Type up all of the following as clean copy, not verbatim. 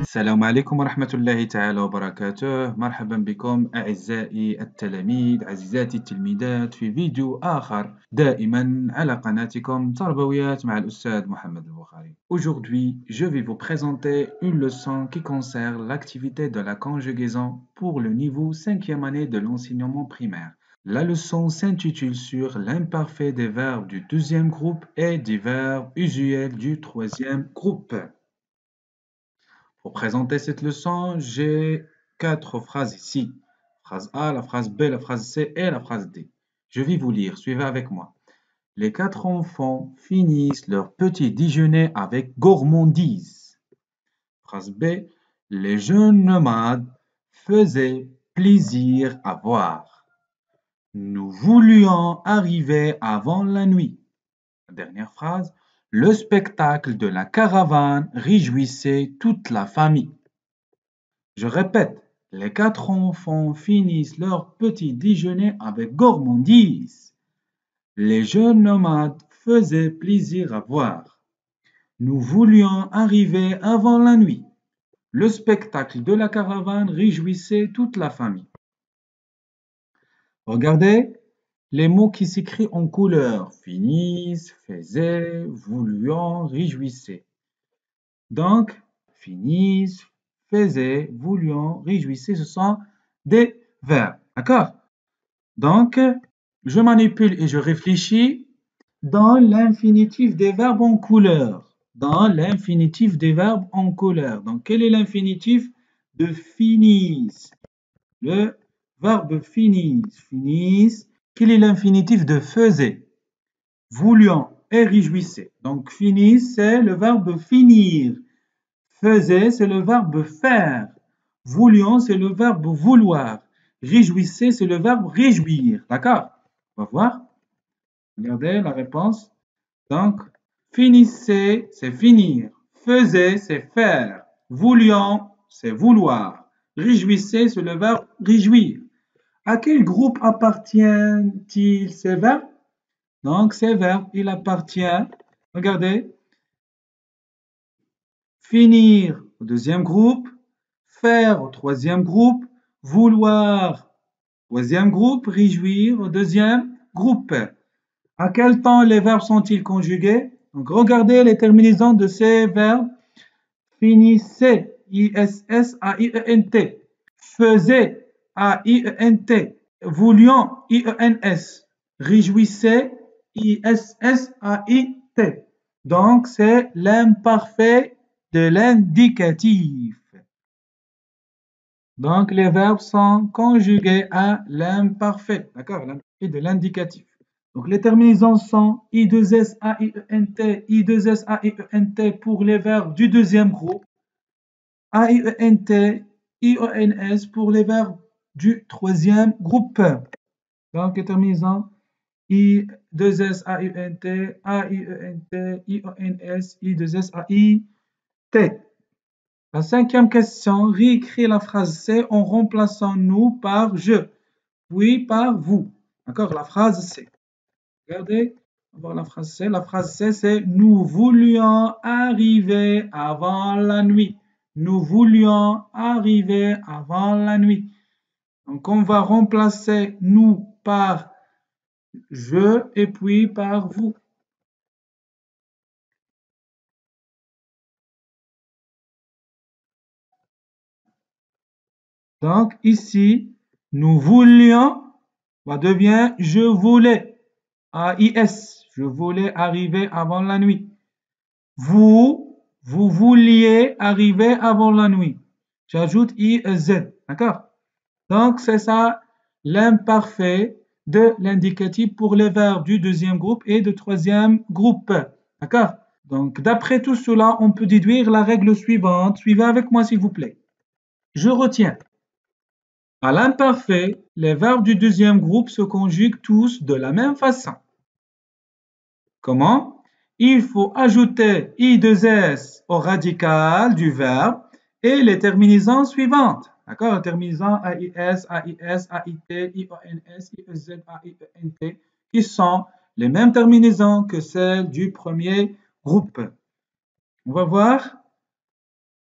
السلام عليكم ورحمة الله تعالى وبركاته. مرحبا بكم أعزائي التلاميذ، عزيزاتي التلميذات، في فيديو آخر دائما على قناتكم تربويات مع الأستاذ محمد البخاري. Aujourd'hui, je vais vous présenter une leçon qui concerne l'activité de la conjugaison pour le niveau 5e année de l'enseignement primaire. La leçon s'intitule sur l'imparfait des verbes du deuxième groupe et des verbes usuels du troisième groupe. Pour présenter cette leçon, j'ai 4 phrases ici. Phrase A, la phrase B, la phrase C et la phrase D. Je vais vous lire, suivez avec moi. Les 4 enfants finissent leur petit déjeuner avec gourmandise. Phrase B, les jeunes nomades faisaient plaisir à voir. Nous voulions arriver avant la nuit. La dernière phrase, le spectacle de la caravane réjouissait toute la famille. Je répète, les 4 enfants finissent leur petit déjeuner avec gourmandise. Les jeunes nomades faisaient plaisir à voir. Nous voulions arriver avant la nuit. Le spectacle de la caravane réjouissait toute la famille. Regardez les mots qui s'écrivent en couleur. Finissent, faisaient, voulions, réjouissaient. Donc, finissent, faisaient, voulions, réjouissaient, ce sont des verbes. D'accord? Donc, je manipule et je réfléchis dans l'infinitif des verbes en couleur. Dans l'infinitif des verbes en couleur. Donc, quel est l'infinitif de finissent? Le verbe finissent. Finissent. Quel est l'infinitif de faisait? Voulions et réjouissait. Donc, finissent, c'est le verbe finir. Faisait, c'est le verbe faire. Voulions, c'est le verbe vouloir. Réjouissez, c'est le verbe réjouir. D'accord? On va voir. Regardez la réponse. Donc, finissez, c'est finir. Faisait, c'est faire. Voulions, c'est vouloir. Réjouissez, c'est le verbe réjouir. À quel groupe appartient-il ces verbes? Donc, ces verbes, il appartient, regardez, finir au deuxième groupe, faire au troisième groupe, vouloir au troisième groupe, réjouir au deuxième groupe. À quel temps les verbes sont-ils conjugués? Donc, regardez les terminaisons de ces verbes. Finissez, I-S-S-A-I-E-N-T. Faisait, A-I-E-N-T. Voulions, I-E-N-S. Réjouissez, I-S-S-A-I-T. Donc, c'est l'imparfait de l'indicatif. Donc, les verbes sont conjugués à l'imparfait. D'accord? L'imparfait de l'indicatif. Donc, les terminaisons sont I2S, A-I-E-N-T, I2S, A-I-E-N-T pour les verbes du deuxième groupe. A-I-E-N-T, I-O-N-S pour les verbes du troisième groupe. Donc, les terminaisons I2S, A-I-E-N-T, A-I-E-N-T, I-O-N-S, I2S, A-I-T. La cinquième question, réécrit la phrase C en remplaçant nous par je, puis par vous. D'accord? La phrase C. Regardez, on va voir la phrase C. La phrase C, c'est nous voulions arriver avant la nuit. Nous voulions arriver avant la nuit. Donc, on va remplacer nous par je et puis par vous. Donc, ici, nous voulions, ça devient je voulais. A-I-S, je voulais arriver avant la nuit. Vous vouliez arriver avant la nuit. J'ajoute I-Z, d'accord? Donc, c'est ça l'imparfait de l'indicatif pour les verbes du deuxième groupe et du troisième groupe. D'accord? Donc, d'après tout cela, on peut déduire la règle suivante. Suivez avec moi, s'il vous plaît. Je retiens. À l'imparfait, les verbes du deuxième groupe se conjuguent tous de la même façon. Comment? Il faut ajouter I2S au radical du verbe et les terminaisons suivantes. D'accord? Les terminaisons AIS, AIS, AIT, IONS, IEZ, AIENT, qui sont les mêmes terminaisons que celles du premier groupe. On va voir.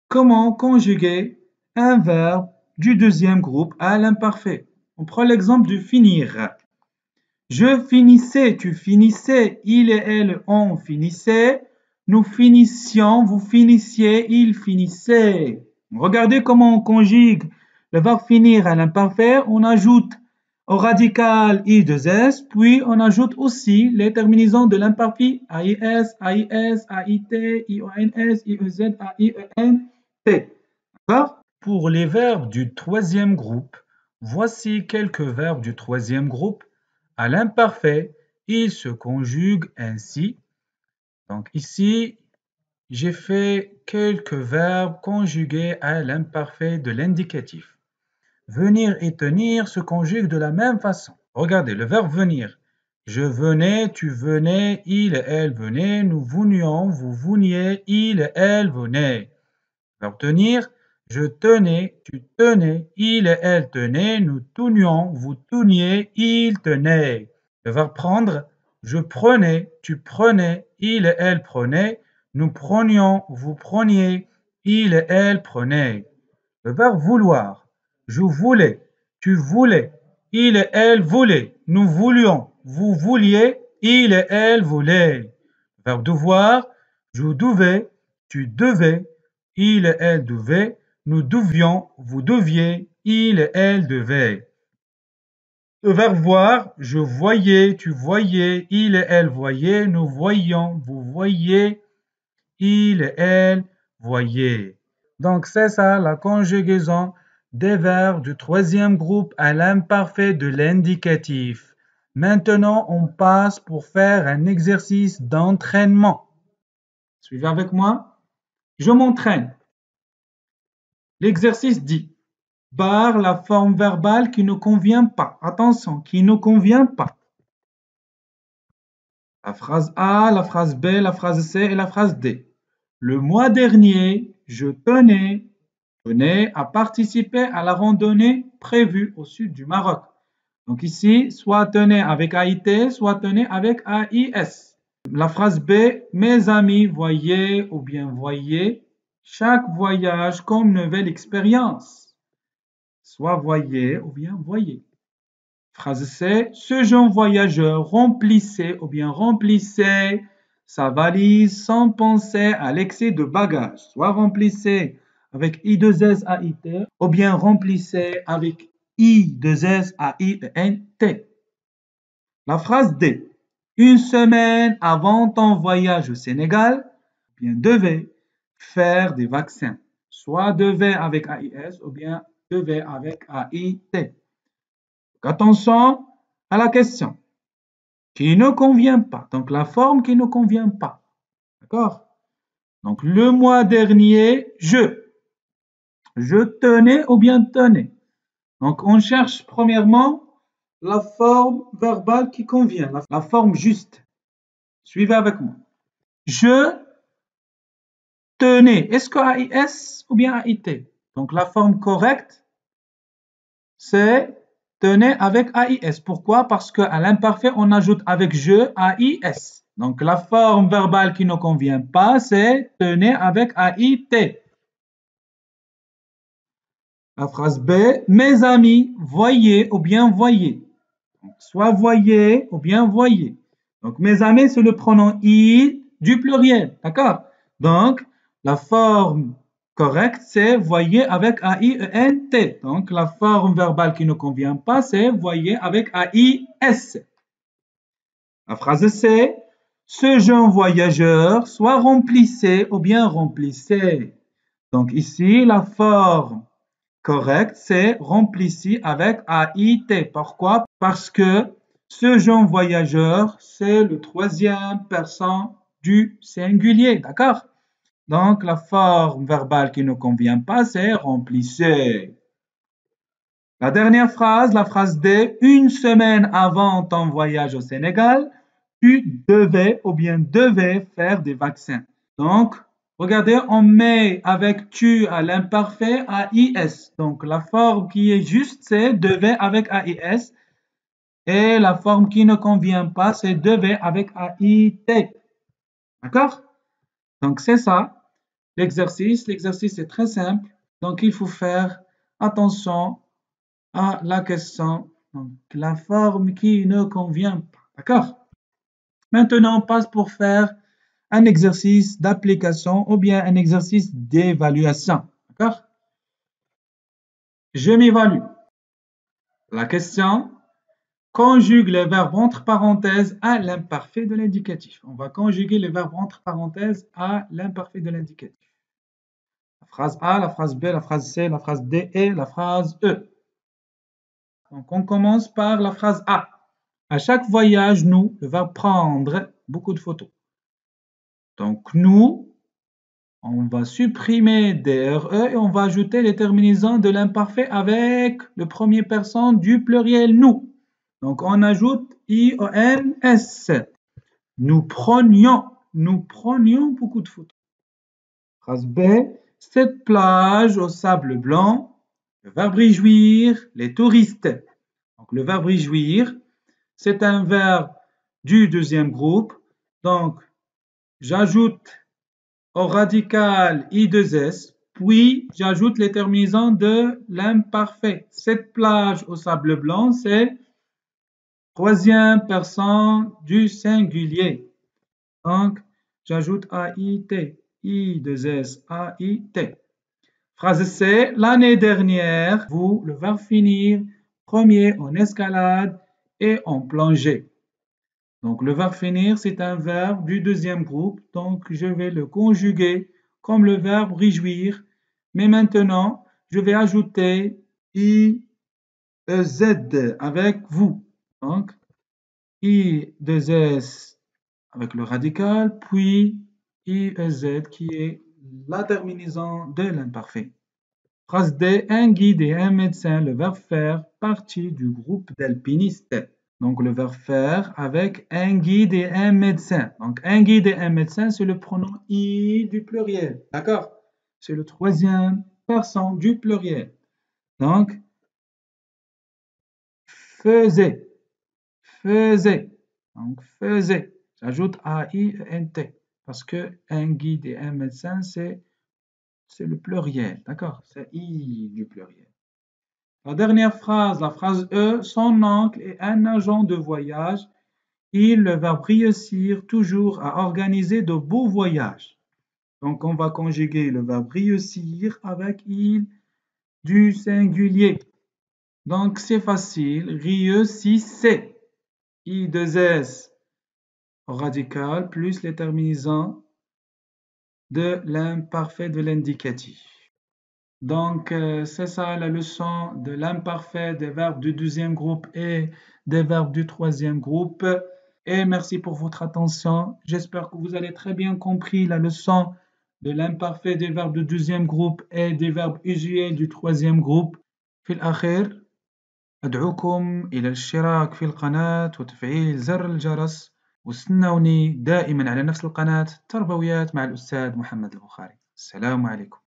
comment conjuguer un verbe du deuxième groupe à l'imparfait. On prend l'exemple de finir. Je finissais, tu finissais, il et elle, on finissait, nous finissions, vous finissiez, il finissait. Regardez comment on conjugue le verbe finir à l'imparfait. On ajoute au radical I2S, puis on ajoute aussi les terminaisons de l'imparfait AIS, AIS, AIT, IONS, IEZ, AIEN-T. D'accord? Pour les verbes du troisième groupe, voici quelques verbes du troisième groupe. À l'imparfait, ils se conjuguent ainsi. Donc ici, j'ai fait quelques verbes conjugués à l'imparfait de l'indicatif. Venir et tenir se conjuguent de la même façon. Regardez, le verbe venir. Je venais, tu venais, il et elle venaient, nous venions, vous veniez, il et elle venaient. Verbe tenir. Je tenais, tu tenais, il et elle tenaient, nous tenions, vous teniez, il tenait. Le verbe prendre. Je prenais, tu prenais, il et elle prenaient, nous prenions, vous preniez, il et elle prenaient. Le verbe vouloir. Je voulais, tu voulais, il et elle voulaient, nous voulions, vous vouliez, il et elle voulaient. Le verbe devoir. Je devais, tu devais, il et elle devaient, nous devions, vous deviez, il et elle devaient. Le verbe voir. Je voyais, tu voyais, il et elle voyaient, nous voyions, vous voyiez, il et elle voyaient. Donc c'est ça la conjugaison des verbes du troisième groupe à l'imparfait de l'indicatif. Maintenant, on passe pour faire un exercice d'entraînement. Suivez avec moi. Je m'entraîne. L'exercice dit barre la forme verbale qui ne convient pas. Attention, qui ne convient pas. La phrase A, la phrase B, la phrase C et la phrase D. Le mois dernier, je tenais à participer à la randonnée prévue au sud du Maroc. Donc ici, soit tenez avec AIT, soit tenez avec AIS. La phrase B, mes amis voyaient ou bien voyaient chaque voyage comme nouvelle expérience. Soit voyez ou bien voyez. Phrase C, ce jeune voyageur remplissait ou bien remplissait sa valise sans penser à l'excès de bagages. Soit remplissait avec I2S-AIT ou bien remplissait avec I2S-AIENT. La phrase D, une semaine avant ton voyage au Sénégal, bien devait faire des vaccins. Soit devait avec AIS ou bien devait avec AIT. Attention à la question qui ne convient pas. Donc, la forme qui ne convient pas. D'accord? Donc, le mois dernier, je tenais ou bien tenais. Donc, on cherche premièrement la forme verbale qui convient, la forme juste. Suivez avec moi. Je tenais. Est-ce que AIS ou bien AIT? Donc, la forme correcte, c'est tenez avec AIS. Pourquoi? Parce qu'à l'imparfait, on ajoute avec je AIS. Donc, la forme verbale qui ne convient pas, c'est tenez avec AIT. La phrase B, mes amis, voyez ou bien voyez. Donc, soit voyez ou bien voyez. Donc, mes amis, c'est le pronom il du pluriel. D'accord? Donc, la forme correcte, c'est voyez avec AIENT. Donc, la forme verbale qui ne convient pas, c'est voyez avec AIS. La phrase C, ce jeune voyageur, soit remplissez ou bien remplissez. Donc, ici, la forme correcte, c'est remplissez avec AIT. Pourquoi? Parce que ce jeune voyageur, c'est le troisième personne du singulier. D'accord? Donc, la forme verbale qui ne convient pas, c'est remplissez. La dernière phrase, la phrase D, une semaine avant ton voyage au Sénégal, tu devais ou bien devais faire des vaccins. Donc, regardez, on met avec tu à l'imparfait AIS. Donc, la forme qui est juste, c'est devait avec AIS. Et la forme qui ne convient pas, c'est devait avec AIT. D'accord? Donc, c'est ça. l'exercice. L'exercice est très simple, donc il faut faire attention à la question, donc la forme qui ne convient pas. D'accord? Maintenant, on passe pour faire un exercice d'application ou bien un exercice d'évaluation. D'accord? Je m'évalue. La question conjugue les verbes entre parenthèses à l'imparfait de l'indicatif. On va conjuguer les verbes entre parenthèses à l'imparfait de l'indicatif. La phrase A, la phrase B, la phrase C, la phrase D et la phrase E. Donc, on commence par la phrase A. À chaque voyage, nous, le verbe prendre beaucoup de photos. Donc, nous, on va supprimer DRE et on va ajouter les terminaisons de l'imparfait avec le premier personne du pluriel nous. Donc, on ajoute IONS. Nous prenions beaucoup de photos. Phrase B, cette plage au sable blanc. Le verbe réjouir, les touristes. Donc, le verbe réjouir, c'est un verbe du deuxième groupe. Donc, j'ajoute au radical I2S, puis j'ajoute les terminaisons de l'imparfait. Cette plage au sable blanc, c'est troisième personne du singulier. Donc, j'ajoute AIT, I2S, AIT. Phrase C, l'année dernière, vous, le verbe finir, premier en escalade et en plongée. Donc, le verbe finir, c'est un verbe du deuxième groupe, donc je vais le conjuguer comme le verbe réjouir. Mais maintenant, je vais ajouter IEZ avec vous. Donc, I2S avec le radical, puis IEZ qui est la terminaison de l'imparfait. Phrase D, un guide et un médecin, le verbe faire partie du groupe d'alpinistes. Donc le verbe faire avec un guide et un médecin. Donc un guide et un médecin, c'est le pronom I du pluriel. D'accord? C'est le troisième personne du pluriel. Donc, faisait. Faisait. Donc faisait. J'ajoute A-I-E-N-T. Parce que un guide et un médecin, c'est le pluriel. D'accord? C'est I du pluriel. La dernière phrase, la phrase E, son oncle est un agent de voyage. Il va réussir toujours à organiser de beaux voyages. Donc, on va conjuguer le verbe réussir avec il du singulier. Donc, c'est facile. Réussissez. I2S au radical plus les terminaisons de l'imparfait de l'indicatif. Donc, c'est ça la leçon de l'imparfait des verbes du deuxième groupe et des verbes du troisième groupe. Et merci pour votre attention. J'espère que vous avez très bien compris la leçon de l'imparfait des verbes du deuxième groupe et des verbes usuels du troisième groupe. في الأخير أدعوكم إلى الاشتراك في القناة وتفعيل زر الجرس واستنوني دائما على نفس القناة تربويات مع الأستاذ محمد البخاري. السلام عليكم.